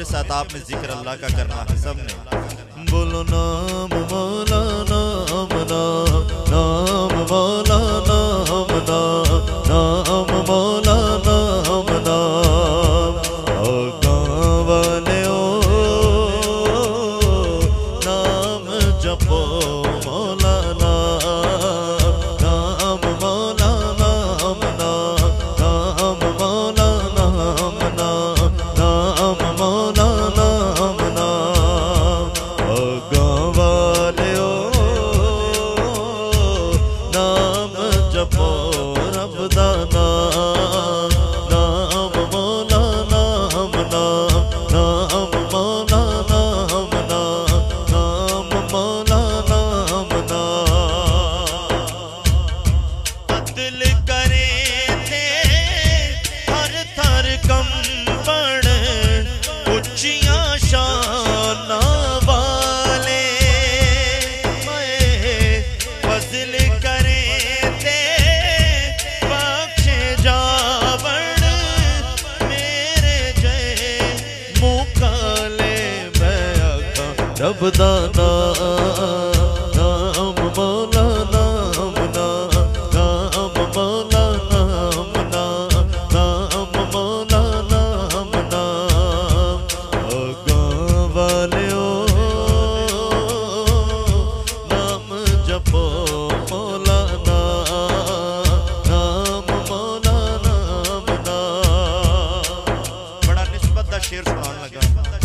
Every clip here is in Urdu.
میرے ساتھ آپ نے ذکر اللہ کا کرنا ہے سب نے بولو نام مولا نام نام نام مولا نام نام نام مولا نام نام گاؤں والے نام جپو مولا نام مولا نام نام نام مولا نام نام نام مولا نام نام گاؤں والے نام جپو رب دا نام نام مولا نام نام نام مولا نام نام نام مولا نام نام قتل کرے تھے ہر تھر کمبن اچیاں شان والے فضل کرے تھے بخشے جاون میرے جے مکالے میں آقا رب دا نام مولا نام نام نام مولا نام نام نام مولا نام نام گاؤں والے نام جپو مولا نام مولا نام نام بڑا نسبت دا شعر سنان لگا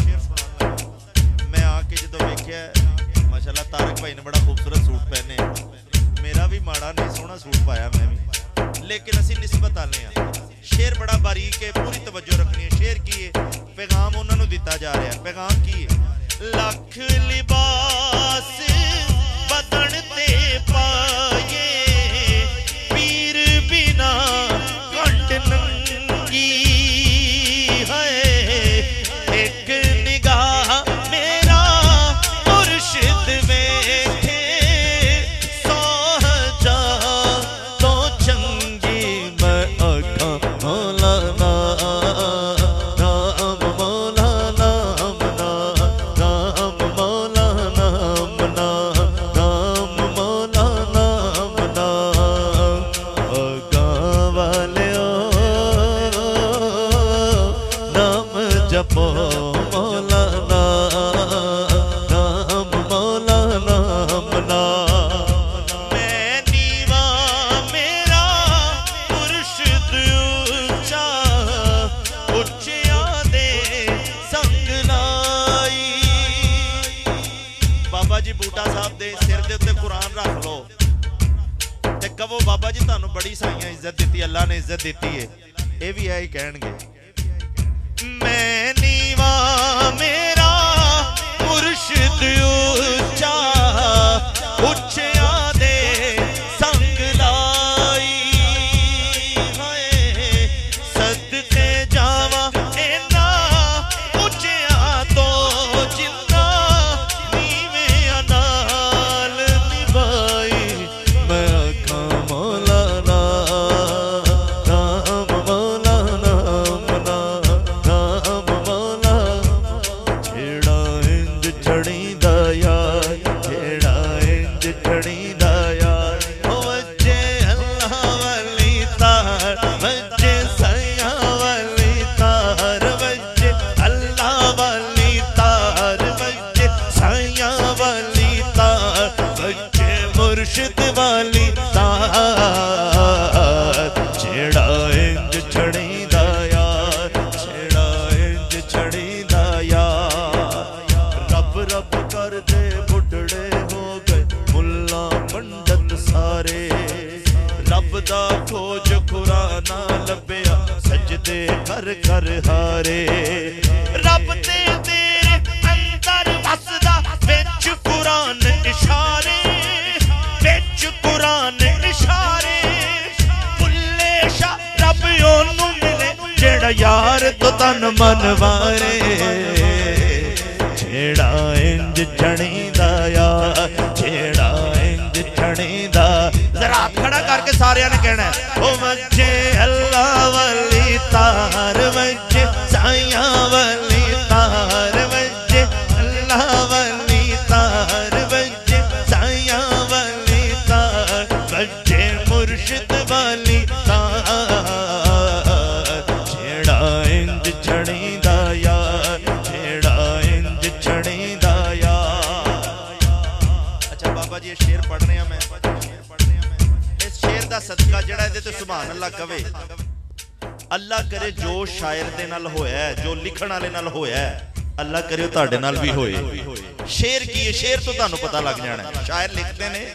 میں آ کے جدو ویکھیا ماشاءاللہ طارق بھائی نے بڑا خوبصورت سوٹ پہنے میرا بھی ماڑا نہیں سونا سوٹ پایا میں بھی لیکن اسی نسبت آلے ہیں شعر بڑا باریک ہے پوری توجہ رکھنی ہے شعر کی ہے پیغام انہوں نے دیتا جا رہا ہے پیغام کی ہے لکھ لباس بدن تے پائے پیر بنا کنڈ ننگی ہے ایک نگاہ میرا مرشد ویکھے سو ہزار تو چنگی میں آقا مولا نام مولا نام نام نام مولا نام نام نام مولا نام نام گاؤں والے نام جپو مولا نام مولا نام نام میں نیوا میرا مرشد اونچا اچیا دے سنگ لائی بابا جی بوٹا صاحب دے سر دے اتے قرآن رکھ لو تے کہو بابا جی تانوں بڑی سائیاں عزت دیتی اللہ نے عزت دیتی ہے اے بھی ہے ہی کہن گے میں نیوا میرا مرشد اونچا اچیا دے سنگ لائی صدقے جاواں اینا اچیا تو جنہ نیویں نال نبھائی میں آکھاں مولا نام مولا نام نام نام مولا جھیڑا انج چھڑی دا یار جھیڑا انج چھڑی دا یار وجے اللہ والی تار وجے سیاں والی تار وجے اللہ والی تار وجے سیاں والی تار وجے مرشد والی تار جھیڑا انج چھڑی دا یار جھیڑا انج چھڑی دا یار رب رب کر دے بڑھڑے ہو گئے ملا پنڈت سارے رب دا کھوج قرآن لبیا سجدے کر کر ہارے رب تے تیرے اندر وسدا وچ قرآن اشارے وچ قرآن اشارے بلے شاہ رب اونوں ملے جڑا یار تو تن من وارے جھیڑا انج چھڑی دا یار جھیڑا انج چھڑی دا ذرا ہاتھ کھڑا کر کے سارے نے کہنا ہے او وجے اللہ والی تار وجے سائیاں والی تار बाबा जी ये शेर पढ़ रहे हैं मैं इस शेर दा सदका जिहड़ा इहदे ते सुभान अल्लाह कवे अल्लाह करे जो शायर दे नाल होया है जो लिखण वाले नाल होया है अल्लाह करे तुहाडे नाल भी होए शेर की है शेर तो तुहानू पता लग जाना है शायर लिखते ने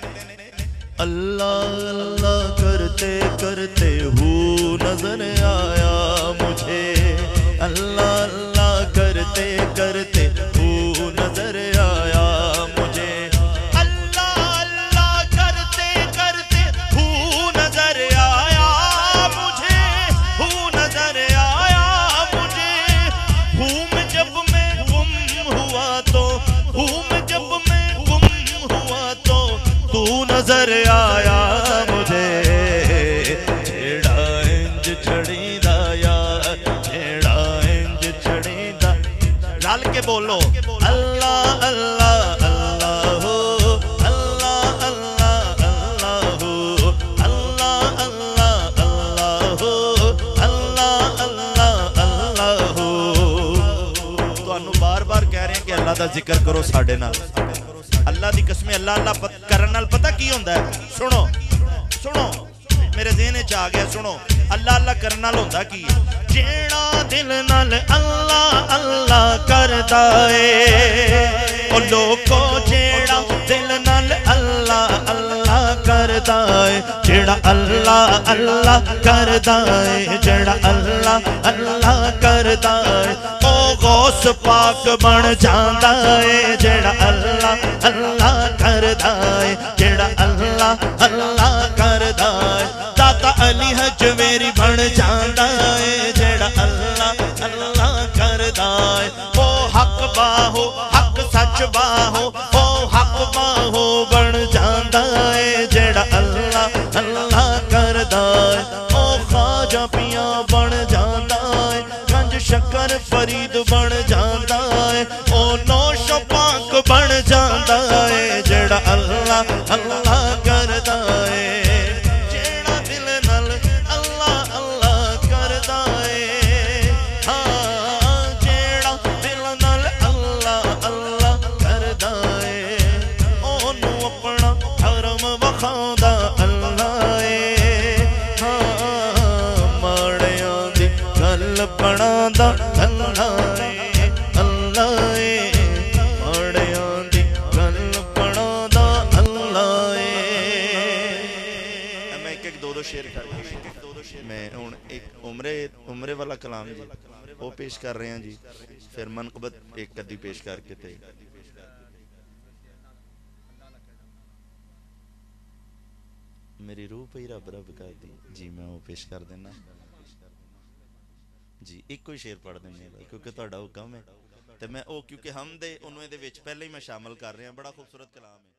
अल्लाह अल्लाह करते करते हूँ नजर आया मुझे अल्लाह अल्लाह करते करते हूँ नजर आया मुझे अल्लाह अल्लाह करते करते हूँ नजर आया मुझे हूँ नजर आया मुझे हूँ मैं जब मैं गुम हुआ तो हूँ मैं जब मैं गुम हुआ तो तू नजर आया मुझे छेड़ा इंज छड़ीदा यार छेड़ा इंज छड़ीदा रल के बोलो अल्लाह अल्लाह अल्लाह हो अल्लाह अल्लाह अल्लाह हो अल्लाह अल्लाह अल्लाह हो अल्लाह अल्लाह अल्लाह हो तुहानू बार बार कह रहे हैं कि अल्लाह दा जिक्र करो साडे नाल अल्लाह दी कसम अल्लाह अल्लाह करन नाल पता की होंदा है सुनो सुनो मेरे ज़हन च आ गया सुनो अल्लाह अल्लाह करन नाल होंदा की जेड़ा दिल नाल अल्लाह अल्लाह करदा ए ओ लोको जेड़ा दिल नाल अल्लाह अल्लाह करदा ए जेड़ा अल्लाह अल्लाह करदा ए जेड़ा अल्लाह अल्लाह करदा ए ओ गौस पाक बन जांदा ए जेड़ा अल्लाह अल्लाह करदा ए जेड़ा अल्लाह अल्लाह करदा ए दाता अली हजवेरी बन जांदा ए जेड़ा अल्लाह अल्लाह करदा ए ओ हक बाहो हक सच बाहो ओ हक बाहो बन जांदा ए जेड़ा अल्लाह अल्लाह करदा ए ओ ख्वाजा पिया बन जांदा ए गंज शक्कर फरीद बन जांदा है ओ नौश पाक बन जांदा है जेड़ा अल्लाह अल्लाह करदा है जेड़ा दिल नाल अल्लाह अल्लाह करदा है हाँ जेड़ा दिल नाल अल्लाह अल्लाह करदा है ओनू अपना हरम वखांदा अल्लाह है हाँ माड़ियां दी गल बनांदा अल्लाह मैं हूँ एक उमरे वाला कलाम जी वो पेश कर रहे हैं जी फिर मनकबत एक कदी पेश करके थे मेरी रूह पे रब रब कर दी जी मैं वो पेश कर देना जी एक कोई शेर पढ़ देने क्योंकि तुहाडा हुक्म है तो मैं वो क्योंकि हम दे उन्होंने दे विच पहले ही मैं शामिल कर रहा बड़ा खूबसूरत कलाम है।